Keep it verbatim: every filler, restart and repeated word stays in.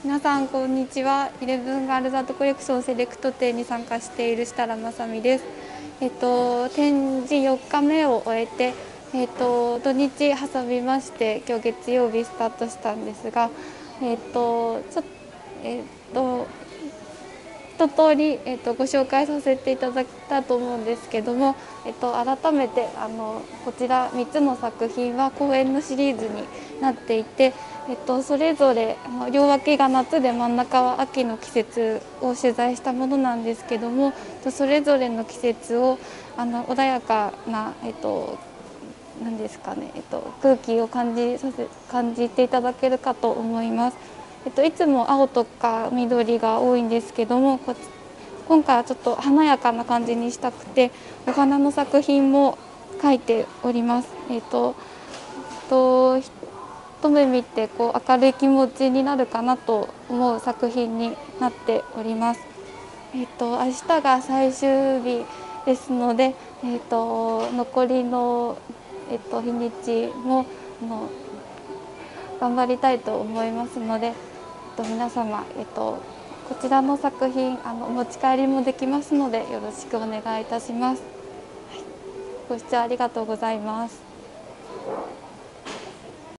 皆さんこんにちは。イレブンガールズアートコレクションセレクト展に参加している設楽正美です。えっと展示よっかめを終えて、えっと土日挟みまして今日月曜日スタートしたんですが、えっとちょっえっと一通り、えっと、ご紹介させていただいたと思うんですけども、えっと、改めてあのこちらみっつの作品は公演のシリーズになっていて、えっと、それぞれあの両脇が夏で真ん中は秋の季節を取材したものなんですけども、それぞれの季節をあの穏やかな、えっと何ですかね、えっと、空気を感じさせ感じていただけるかと思います。えっと、いつも青とか緑が多いんですけども、こ今回はちょっと華やかな感じにしたくてお花の作品も描いております。えっとと一目見てこう明るい気持ちになるかなと思う作品になっております。えっと明日が最終日ですので、えっと残りのえっと日にちもあの頑張りたいと思いますので、えっと皆様、えっとこちらの作品あのお持ち帰りもできますのでよろしくお願いいたします。はい、ご視聴ありがとうございます。